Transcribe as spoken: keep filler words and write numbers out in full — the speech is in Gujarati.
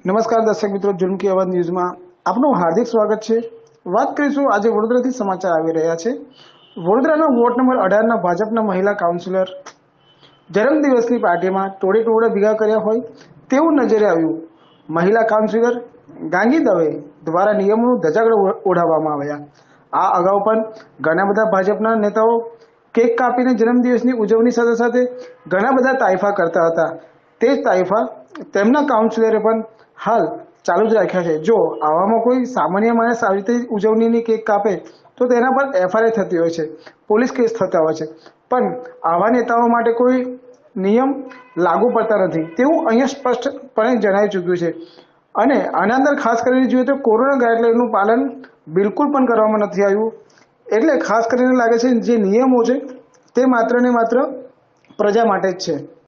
નમસ્કાર દર્શક મિત્રો, જુલ્મ કી આવાજ ન્યૂઝમાં આપનું હાર્દિક સ્વાગત છે। વાત કરીશું આજે વડોદરાથી સમાચાર આવી રહ્યા છે। વડોદરાના વોર્ડ નંબર અઢારના ભાજપના મહિલા કાઉન્સિલર જન્મદિવસની પાર્ટીમાં ટોળે ટોળે ભેગા કર્યા હોય તેવું નજરે આવ્યું। મહિલા કાઉન્સિલર ગાંગી દવે દ્વારા નિયમોનું ધજાગરો ઓઢાવવામાં આવ્યા। આ અગાઉ પણ ઘણા બધા ભાજપના નેતાઓ કેક કાપીને જન્મદિવસની ઉજવણી સાથે સાથે ઘણા બધા તાઇફા કરતા હતા। તે જ તાઇફા તેમના કાઉન્સિલરે પણ હાલ ચાલુ જ રાખ્યા છે। જો આવામાં કોઈ સામાન્ય માણસ આવી રીતે ઉજવણીની કેક કાપે તો તેના પર એફઆઈઆર થતી હોય છે, પોલીસ કેસ થતા હોય છે, પણ આવા નેતાઓ માટે કોઈ નિયમ લાગુ પડતા નથી તેવું અહીંયા સ્પષ્ટપણે જણાવી ચૂક્યું છે। અને આના અંદર ખાસ કરીને જોઈએ તો કોરોના ગાઈડલાઈનનું પાલન બિલકુલ પણ કરવામાં નથી આવ્યું। એટલે ખાસ કરીને લાગે છે જે નિયમો છે તે માત્ર ને માત્ર પ્રજા માટે જ છે।